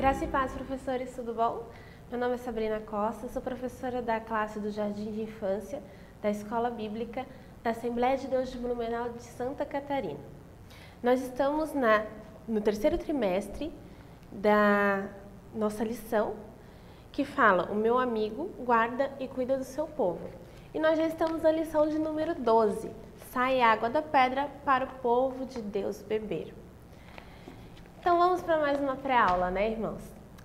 Graça e paz, professores, tudo bom? Meu nome é Sabrina Costa, sou professora da classe do Jardim de Infância da Escola Bíblica da Assembleia de Deus de Blumenau de Santa Catarina. Nós estamos no terceiro trimestre da nossa lição que fala: o meu amigo guarda e cuida do seu povo. E nós já estamos na lição de número 12, sai água da pedra para o povo de Deus beber. Então vamos para mais uma pré-aula, né, irmãos?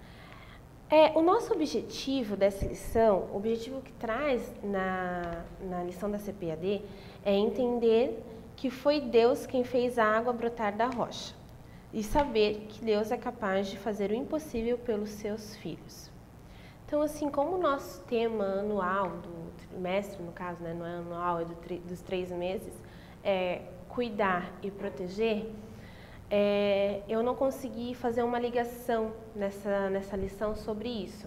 O nosso objetivo dessa lição, o objetivo que traz na lição da CPAD, é entender que foi Deus quem fez a água brotar da rocha e saber que Deus é capaz de fazer o impossível pelos seus filhos. Então, assim como o nosso tema anual do trimestre, no caso, né, não é anual, é dos 3 meses, é cuidar e proteger, eu não consegui fazer uma ligação nessa lição sobre isso.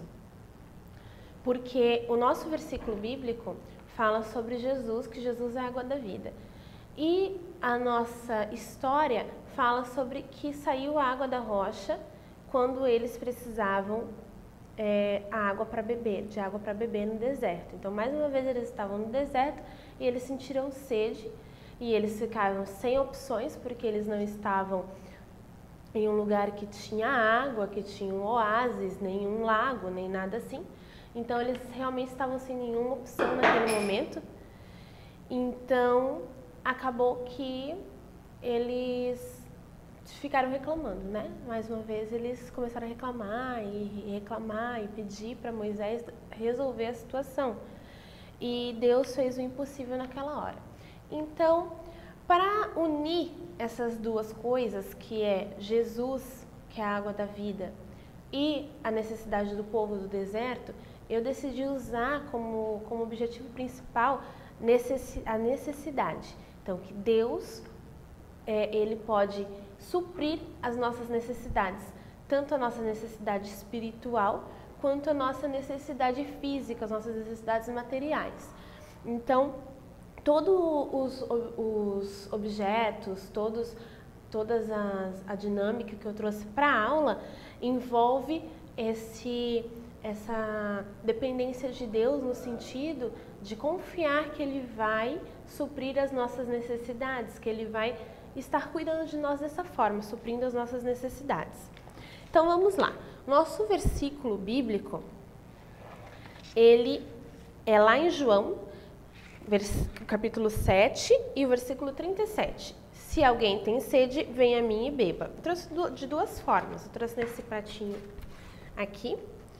Porque o nosso versículo bíblico fala sobre Jesus, que Jesus é a água da vida. E a nossa história fala sobre que saiu a água da rocha quando eles precisavam de água para beber no deserto. Então, mais uma vez, eles estavam no deserto e eles sentiram sede e eles ficaram sem opções porque eles não estavam em um lugar que tinha água, que tinha um oásis, nenhum lago, nem nada assim. Então, eles realmente estavam sem nenhuma opção naquele momento. Então, acabou que eles ficaram reclamando, né? Mais uma vez, eles começaram a reclamar e pedir para Moisés resolver a situação. E Deus fez o impossível naquela hora. Então, para unir essas duas coisas, que é Jesus, que é a água da vida, e a necessidade do povo do deserto, eu decidi usar como objetivo principal a necessidade. Então, que Deus, Ele pode suprir as nossas necessidades, tanto a nossa necessidade espiritual, quanto a nossa necessidade física, as nossas necessidades materiais. Então, todos os objetos, toda a dinâmica que eu trouxe para a aula envolve essa dependência de Deus no sentido de confiar que Ele vai suprir as nossas necessidades, que Ele vai estar cuidando de nós dessa forma, suprindo as nossas necessidades. Então vamos lá. Nosso versículo bíblico, ele é lá em João, capítulo 7 e o versículo 37. Se alguém tem sede, venha a mim e beba. Eu trouxe de duas formas. Eu trouxe nesse pratinho aqui,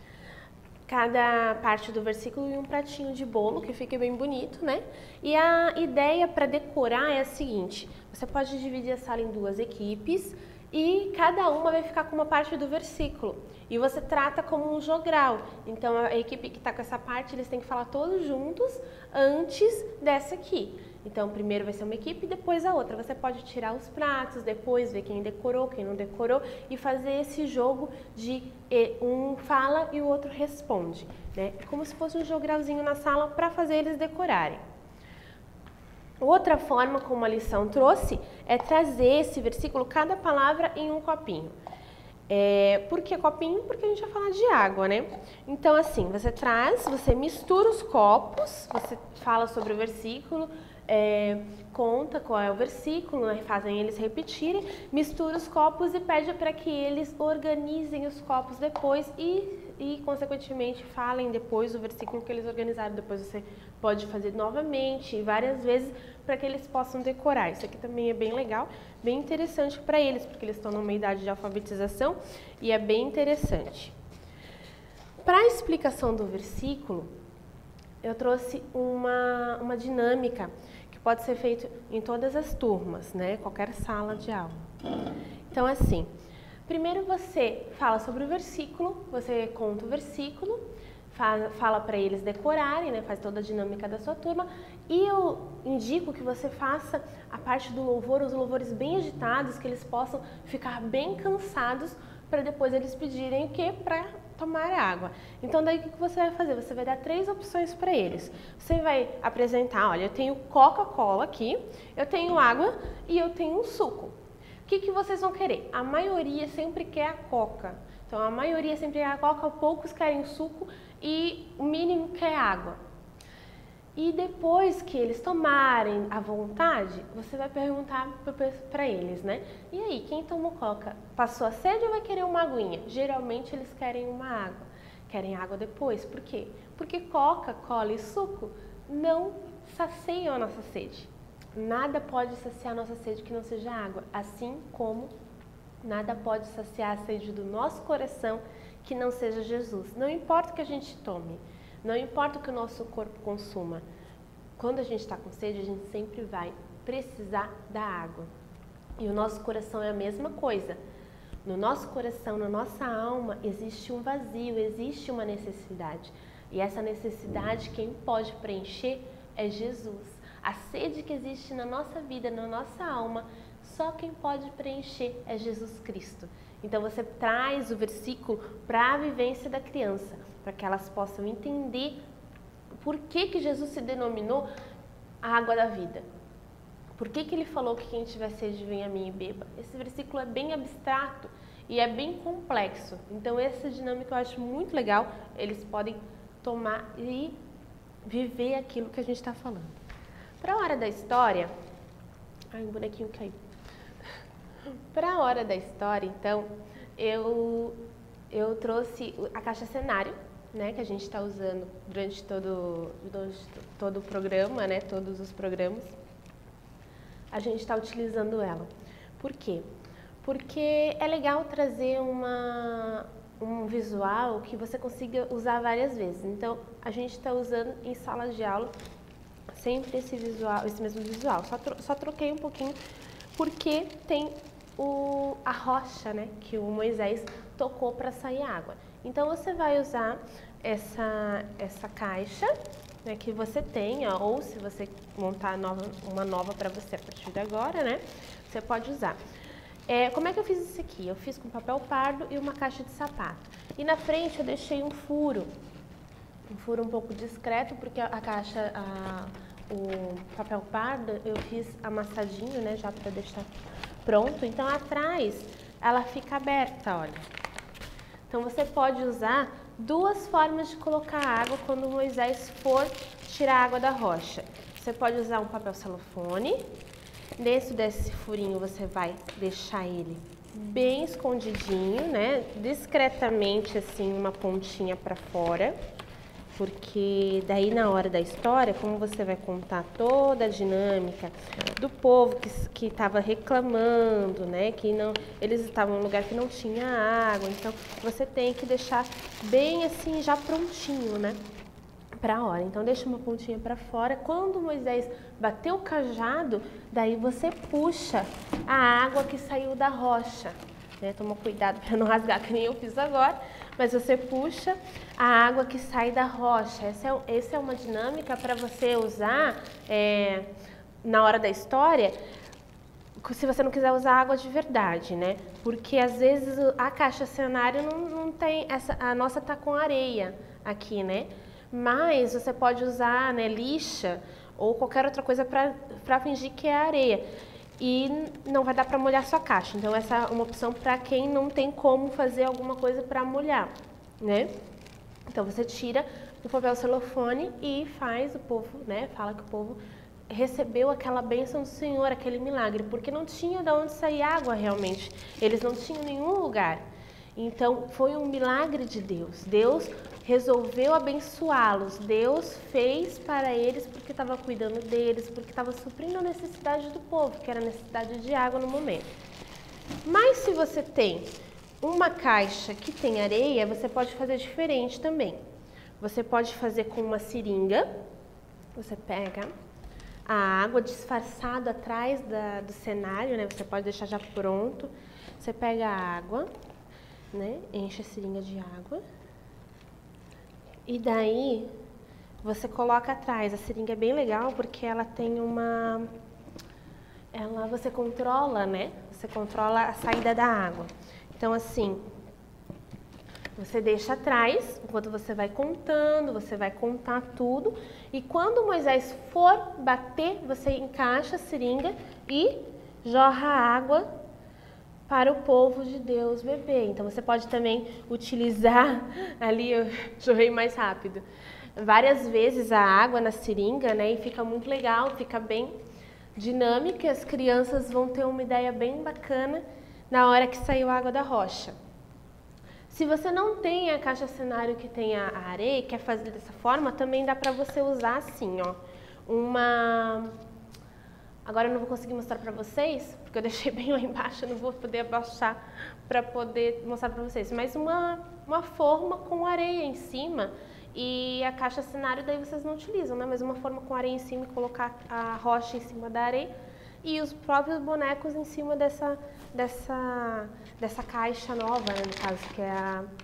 cada parte do versículo em um pratinho de bolo, que fica bem bonito, né? E a ideia para decorar é a seguinte: você pode dividir a sala em 2 equipes e cada uma vai ficar com uma parte do versículo. E você trata como um jogral. Então, a equipe que está com essa parte, eles têm que falar todos juntos antes dessa aqui. Então, primeiro vai ser uma equipe e depois a outra. Você pode tirar os pratos, depois ver quem decorou, quem não decorou e fazer esse jogo de um fala e o outro responde, né? Como se fosse um jogralzinho na sala para fazer eles decorarem. Outra forma, como a lição trouxe, é trazer esse versículo, cada palavra em um copinho. Por que copinho? Porque a gente vai falar de água, né? Então, assim, você mistura os copos, você fala sobre o versículo, conta qual é o versículo, né? Fazem eles repetirem, mistura os copos e pede para que eles organizem os copos depois e, consequentemente, falem depois o versículo que eles organizaram. Depois você pode fazer novamente, várias vezes, para que eles possam decorar. Isso aqui também é bem legal, bem interessante para eles, porque eles estão numa idade de alfabetização e é bem interessante. Para a explicação do versículo, eu trouxe uma dinâmica que pode ser feita em todas as turmas, né? Qualquer sala de aula. Então, assim, primeiro você fala sobre o versículo, você conta o versículo, fala para eles decorarem, né? Faz toda a dinâmica da sua turma, e eu indico que você faça a parte do louvor, os louvores bem agitados, que eles possam ficar bem cansados, para depois eles pedirem o quê? Para tomar água. Então, daí o que você vai fazer? Você vai dar 3 opções para eles. Você vai apresentar: olha, eu tenho Coca-Cola aqui, eu tenho água e eu tenho um suco. que vocês vão querer? A maioria sempre quer a coca. Então, a maioria sempre quer a coca, poucos querem o suco e o mínimo quer água. E depois que eles tomarem à vontade, você vai perguntar para eles, né? E aí, quem tomou coca? Passou a sede ou vai querer uma aguinha? Geralmente eles querem uma água. Querem água depois. Por quê? Porque coca, cola e suco não saciam a nossa sede. Nada pode saciar a nossa sede que não seja água. Assim como nada pode saciar a sede do nosso coração que não seja Jesus. Não importa o que a gente tome, não importa o que o nosso corpo consuma. Quando a gente está com sede, a gente sempre vai precisar da água. E o nosso coração é a mesma coisa. No nosso coração, na nossa alma, existe um vazio, existe uma necessidade. E essa necessidade, quem pode preencher é Jesus. A sede que existe na nossa vida, na nossa alma, só quem pode preencher é Jesus Cristo. Então você traz o versículo para a vivência da criança, para que elas possam entender por que Jesus se denominou a água da vida. Por que ele falou que quem tiver sede venha a mim e beba? Esse versículo é bem abstrato e é bem complexo. Então essa dinâmica eu acho muito legal. Eles podem tomar e viver aquilo que a gente está falando. Para a hora da história... Ai, um bonequinho caiu. Para a hora da história, então, eu trouxe a caixa cenário, né, que a gente está usando durante todo o programa, né, todos os programas. A gente está utilizando ela. Por quê? Porque é legal trazer um visual que você consiga usar várias vezes. Então, a gente está usando em sala de aula sempre esse mesmo visual. Só troquei um pouquinho porque tem a rocha, né, que o Moisés tocou para sair água. Então você vai usar essa caixa, né, que você tenha, ou se você montar uma nova para você a partir de agora, né, você pode usar. Como é que eu fiz isso aqui? Eu fiz com papel pardo e uma caixa de sapato. E na frente eu deixei um furo um pouco discreto, porque a caixa, o papel pardo eu fiz amassadinho, né, já para deixar pronto. Então atrás ela fica aberta, olha. Então você pode usar duas formas de colocar água quando Moisés for tirar a água da rocha. Você pode usar um papel celofane. Dentro desse furinho você vai deixar ele bem escondidinho, né? Discretamente assim, uma pontinha para fora. Porque daí na hora da história, como você vai contar toda a dinâmica do povo que estava reclamando, né? Que não, eles estavam em um lugar que não tinha água, então você tem que deixar bem assim já prontinho, né? Para a hora. Então deixa uma pontinha para fora. Quando Moisés bateu o cajado, daí você puxa a água que saiu da rocha, né? Toma cuidado para não rasgar, que nem eu fiz agora. Mas você puxa a água que sai da rocha. Essa é uma dinâmica para você usar na hora da história, se você não quiser usar água de verdade, né? Porque às vezes a caixa cenário não tem, a nossa tá com areia aqui, né? Mas você pode usar, né, lixa ou qualquer outra coisa para fingir que é areia. E não vai dar para molhar sua caixa. Então essa é uma opção para quem não tem como fazer alguma coisa para molhar, né? Então você tira o papel celofane e faz o povo, né? Fala que o povo recebeu aquela bênção do Senhor, aquele milagre, porque não tinha de onde sair água realmente. Eles não tinham nenhum lugar. Então foi um milagre de Deus. Deus resolveu abençoá-los. Deus fez para eles porque estava cuidando deles, porque estava suprindo a necessidade do povo, que era a necessidade de água no momento. Mas se você tem uma caixa que tem areia, você pode fazer diferente também. Você pode fazer com uma seringa. Você pega a água disfarçada atrás do cenário, né? Você pode deixar já pronto. Você pega a água, né? Enche a seringa de água. E daí, você coloca atrás. A seringa é bem legal porque ela tem você controla, né? Você controla a saída da água. Então, assim, você deixa atrás, enquanto você vai contando, você vai contar tudo. E quando Moisés for bater, você encaixa a seringa e jorra a água para o povo de Deus beber. Então você pode também utilizar, ali eu jorrei mais rápido, várias vezes a água na seringa, né? E fica muito legal, fica bem dinâmica e as crianças vão ter uma ideia bem bacana na hora que saiu a água da rocha. Se você não tem a caixa cenário que tem a areia e quer fazer dessa forma, também dá para você usar assim, ó, Agora eu não vou conseguir mostrar para vocês, porque eu deixei bem lá embaixo, eu não vou poder abaixar para poder mostrar para vocês, mas uma forma com areia em cima e a caixa cenário daí vocês não utilizam, né? Mas uma forma com areia em cima e colocar a rocha em cima da areia e os próprios bonecos em cima dessa caixa nova, né? No caso, que é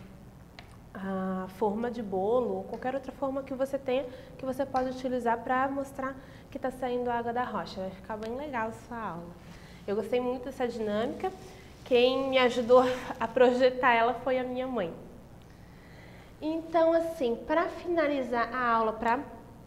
a forma de bolo ou qualquer outra forma que você tenha, que você pode utilizar para mostrar que está saindo água da rocha. Vai ficar bem legal essa aula. Eu gostei muito dessa dinâmica. Quem me ajudou a projetar ela foi a minha mãe. Então, assim, para finalizar a aula, para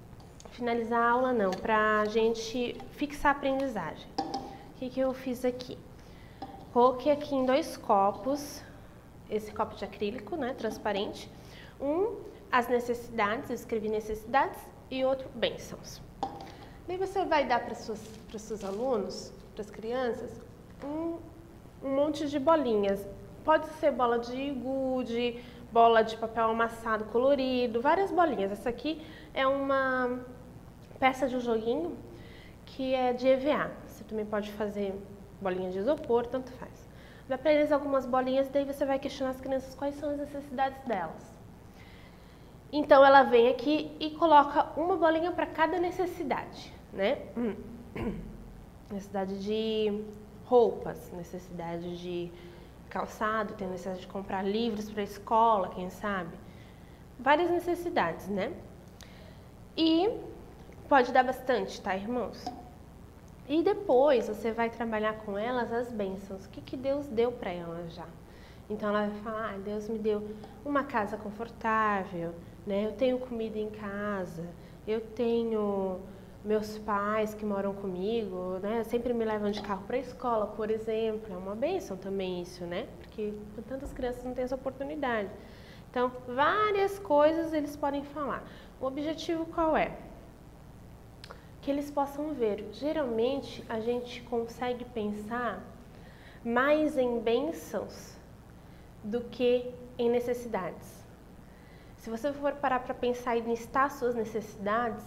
a gente fixar a aprendizagem. O que eu fiz aqui? Coloquei aqui em 2 copos, esse copo de acrílico, né, transparente. As necessidades, eu escrevi necessidades, e outro, bênçãos. Daí você vai dar para os seus alunos, para as crianças, um monte de bolinhas. Pode ser bola de gude, bola de papel amassado colorido, várias bolinhas. Essa aqui é uma peça de um joguinho que é de EVA. Você também pode fazer bolinha de isopor, tanto faz. Dá para eles algumas bolinhas, daí você vai questionar as crianças quais são as necessidades delas. Então ela vem aqui e coloca uma bolinha para cada necessidade, né? Necessidade de roupas, necessidade de calçado, tem necessidade de comprar livros para a escola, quem sabe? Várias necessidades, né? E pode dar bastante, tá, irmãos? E depois você vai trabalhar com elas as bênçãos. O que Deus deu para elas já? Então ela vai falar, Deus me deu uma casa confortável, né? Eu tenho comida em casa, eu tenho meus pais que moram comigo, né? Sempre me levam de carro para a escola, por exemplo. É uma bênção também isso, né? Porque tantas crianças não têm essa oportunidade. Então, várias coisas eles podem falar. O objetivo qual é? Que eles possam ver. Geralmente, a gente consegue pensar mais em bênçãos do que em necessidades. Se você for parar para pensar e listar suas necessidades,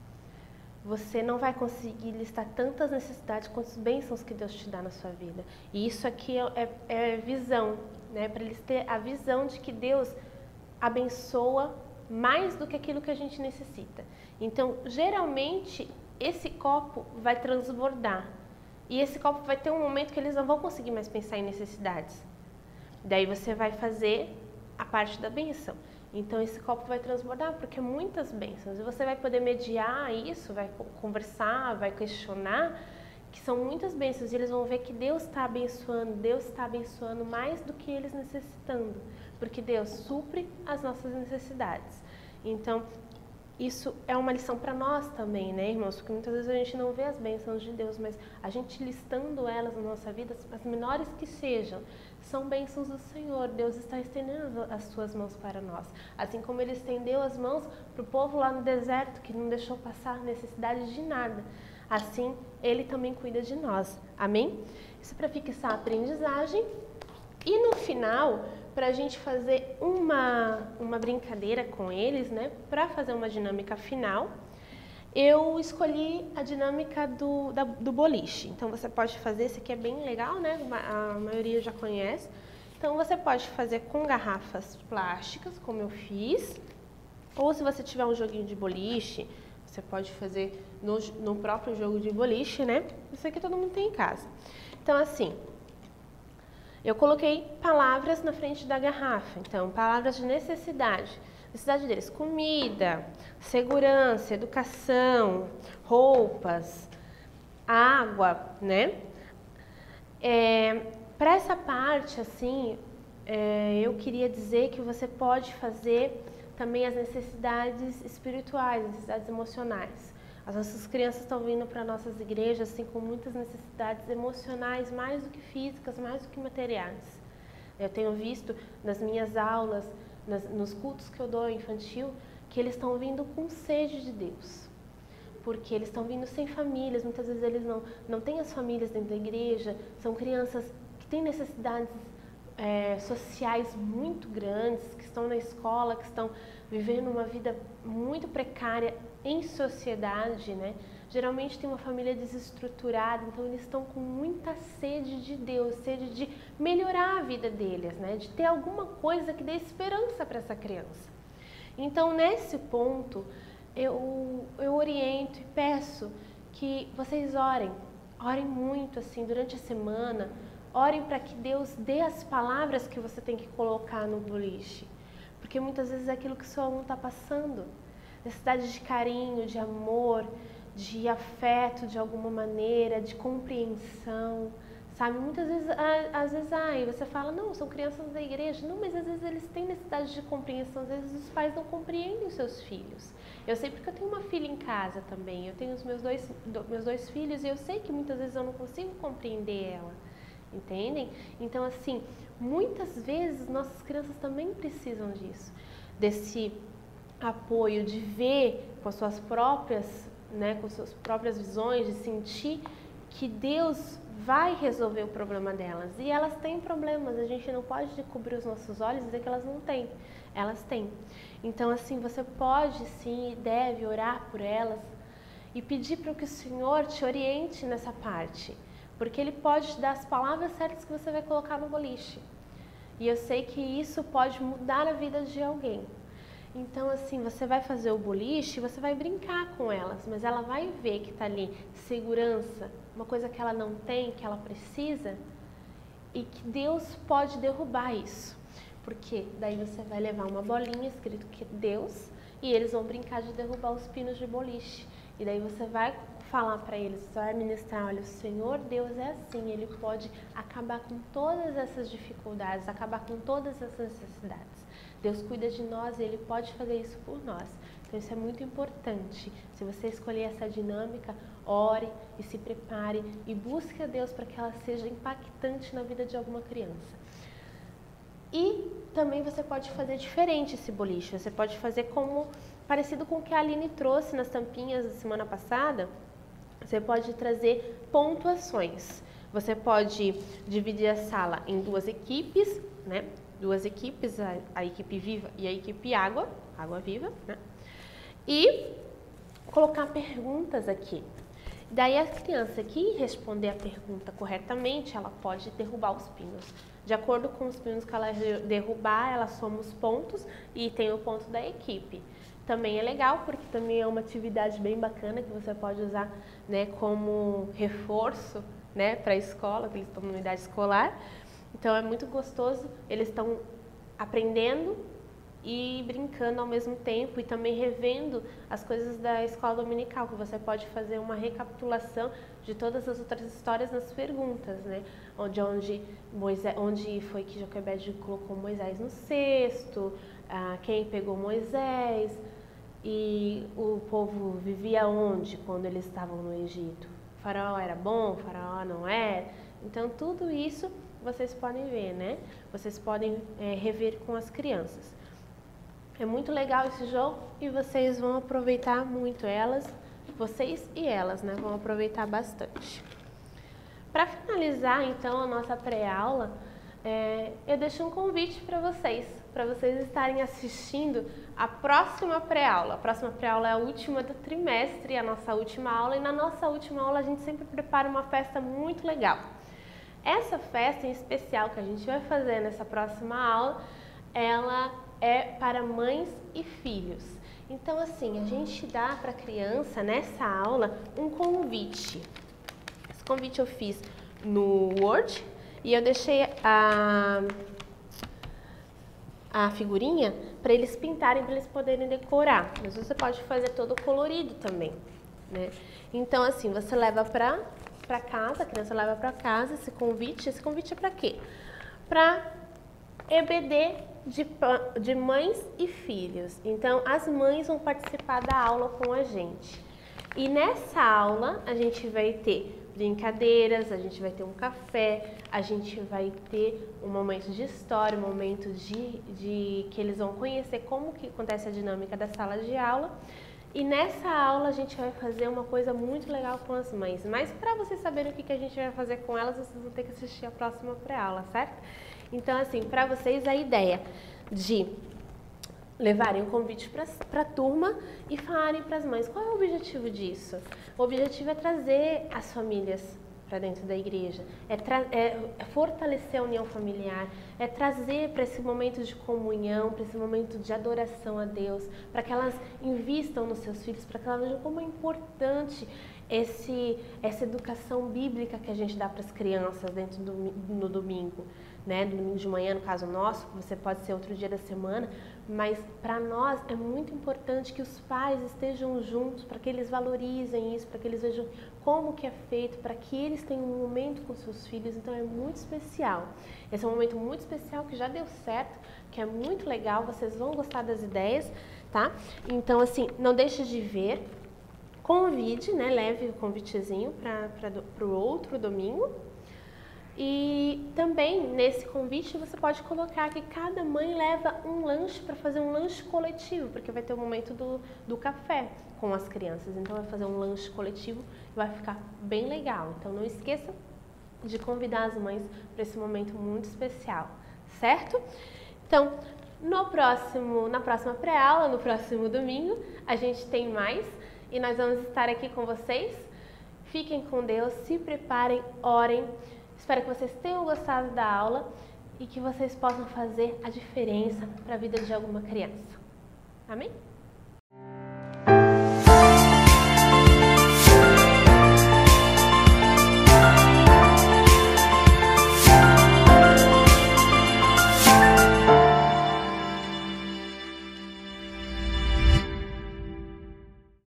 você não vai conseguir listar tantas necessidades quanto as bênçãos que Deus te dá na sua vida. E isso aqui é visão, né? Para eles terem a visão de que Deus abençoa mais do que aquilo que a gente necessita. Então, geralmente, esse copo vai transbordar. E esse copo vai ter um momento que eles não vão conseguir mais pensar em necessidades. Daí você vai fazer a parte da bênção. Então esse copo vai transbordar porque é muitas bênçãos. E você vai poder mediar isso, vai conversar, vai questionar, que são muitas bênçãos. E eles vão ver que Deus está abençoando mais do que eles necessitando. Porque Deus supre as nossas necessidades. Então, isso é uma lição para nós também, né, irmãos? Porque muitas vezes a gente não vê as bênçãos de Deus, mas a gente listando elas na nossa vida, as menores que sejam, são bênçãos do Senhor. Deus está estendendo as suas mãos para nós. Assim como Ele estendeu as mãos para o povo lá no deserto, que não deixou passar necessidade de nada. Assim, Ele também cuida de nós. Amém? Isso é para fixar a aprendizagem. E no final, para a gente fazer uma brincadeira com eles, né? Para fazer uma dinâmica final, eu escolhi a dinâmica do boliche. Então você pode fazer, esse aqui é bem legal, né? A maioria já conhece. Então você pode fazer com garrafas plásticas, como eu fiz, ou se você tiver um joguinho de boliche, você pode fazer no próprio jogo de boliche, né? Isso aqui todo mundo tem em casa. Então assim, eu coloquei palavras na frente da garrafa, então palavras de necessidade. Necessidade deles, comida, segurança, educação, roupas, água, né? Para essa parte, assim, eu queria dizer que você pode fazer também as necessidades espirituais, necessidades emocionais. As nossas crianças estão vindo para nossas igrejas assim, com muitas necessidades emocionais, mais do que físicas, mais do que materiais. Eu tenho visto nas minhas aulas, nos cultos que eu dou infantil, que eles estão vindo com sede de Deus. Porque eles estão vindo sem famílias, muitas vezes eles não têm as famílias dentro da igreja, são crianças que têm necessidades sociais muito grandes, que estão na escola, que estão vivendo uma vida muito precária em sociedade, né? Geralmente tem uma família desestruturada, então eles estão com muita sede de Deus, sede de melhorar a vida deles, né? De ter alguma coisa que dê esperança para essa criança. Então, nesse ponto, eu oriento e peço que vocês orem muito assim durante a semana, orem para que Deus dê as palavras que você tem que colocar no boliche, porque muitas vezes é aquilo que o seu aluno está passando, necessidade de carinho, de amor, de afeto de alguma maneira, de compreensão, sabe? Muitas vezes, às vezes, você fala, não, são crianças da igreja. Não, mas às vezes eles têm necessidade de compreensão, às vezes os pais não compreendem os seus filhos. Eu sei porque eu tenho uma filha em casa também, eu tenho os meus dois filhos e eu sei que muitas vezes eu não consigo compreender ela, entendem? Então, assim, muitas vezes nossas crianças também precisam disso, desse apoio, de ver com as suas próprias, né, com suas próprias visões, de sentir que Deus vai resolver o problema delas. E elas têm problemas, a gente não pode cobrir os nossos olhos e dizer que elas não têm. Elas têm. Então, assim, você pode sim e deve orar por elas e pedir para que o Senhor te oriente nessa parte, porque Ele pode te dar as palavras certas que você vai colocar no boliche. E eu sei que isso pode mudar a vida de alguém. Então, assim, você vai fazer o boliche, você vai brincar com elas, mas ela vai ver que está ali segurança, uma coisa que ela não tem, que ela precisa, e que Deus pode derrubar isso. Porque daí você vai levar uma bolinha escrito que Deus, e eles vão brincar de derrubar os pinos de boliche. E daí você vai falar para eles, você vai ministrar, olha, o Senhor Deus é assim, Ele pode acabar com todas essas dificuldades, acabar com todas essas necessidades. Deus cuida de nós e Ele pode fazer isso por nós. Então isso é muito importante. Se você escolher essa dinâmica, ore e se prepare e busque a Deus para que ela seja impactante na vida de alguma criança. E também você pode fazer diferente esse boliche. Você pode fazer parecido com o que a Aline trouxe nas tampinhas da semana passada. Você pode trazer pontuações. Você pode dividir a sala em duas equipes, né? Duas equipes, a equipe viva e a equipe água viva, né? E colocar perguntas aqui. Daí a criança que responder a pergunta corretamente, ela pode derrubar os pinos. De acordo com os pinos que ela derrubar, ela soma os pontos e tem o ponto da equipe. Também é legal, porque também é uma atividade bem bacana que você pode usar, né, como reforço, né, para a escola, que eles estão na idade escolar. Então é muito gostoso, eles estão aprendendo e brincando ao mesmo tempo e também revendo as coisas da escola dominical, que você pode fazer uma recapitulação de todas as outras histórias nas perguntas, né? Onde foi que Joquebede colocou Moisés no cesto, quem pegou Moisés e o povo vivia onde quando eles estavam no Egito. O faraó era bom, o faraó não era. Então tudo isso vocês podem ver, né? Vocês podem rever com as crianças. É muito legal esse jogo e vocês vão aproveitar muito vocês e elas, né? Vão aproveitar bastante. Para finalizar, então, a nossa pré-aula, eu deixo um convite para vocês estarem assistindo a próxima pré-aula. A próxima pré-aula é a última do trimestre, a nossa última aula, e na nossa última aula a gente sempre prepara uma festa muito legal. Essa festa em especial que a gente vai fazer nessa próxima aula, ela é para mães e filhos. Então, assim, a gente dá para a criança, nessa aula, um convite. Esse convite eu fiz no Word e eu deixei a figurinha para eles pintarem, para eles poderem decorar. Mas você pode fazer todo colorido também, né? Então, assim, você leva para casa, a criança leva para casa esse convite. Esse convite é para quê? Para EBD de mães e filhos. Então, as mães vão participar da aula com a gente. E nessa aula a gente vai ter brincadeiras, a gente vai ter um café, a gente vai ter um momento de história, um momento de que eles vão conhecer como que acontece a dinâmica da sala de aula. E nessa aula a gente vai fazer uma coisa muito legal com as mães. Mas para vocês saberem o que a gente vai fazer com elas, vocês vão ter que assistir a próxima pré-aula, certo? Então, assim, para vocês a ideia de levarem um convite para a turma e falarem para as mães. Qual é o objetivo disso? O objetivo é trazer as famílias para dentro da igreja, é fortalecer a união familiar, é trazer para esse momento de comunhão, para esse momento de adoração a Deus, para que elas invistam nos seus filhos, para que elas vejam como é importante essa educação bíblica que a gente dá para as crianças dentro no domingo, né? No domingo de manhã, no caso nosso, você pode ser outro dia da semana, mas para nós é muito importante que os pais estejam juntos, para que eles valorizem isso, para que eles vejam como que é feito, para que eles tenham um momento com seus filhos. Então é muito especial. Esse é um momento muito especial que já deu certo, que é muito legal, vocês vão gostar das ideias, tá? Então, assim, não deixe de ver, convide, né? Leve o convitezinho para o outro domingo. E também nesse convite você pode colocar que cada mãe leva um lanche para fazer um lanche coletivo, porque vai ter o momento do café com as crianças. Então vai fazer um lanche coletivo e vai ficar bem legal. Então não esqueça de convidar as mães para esse momento muito especial, certo? Então, na próxima pré-aula, no próximo domingo, a gente tem mais e nós vamos estar aqui com vocês. Fiquem com Deus, se preparem, orem. Espero que vocês tenham gostado da aula e que vocês possam fazer a diferença para a vida de alguma criança. Amém?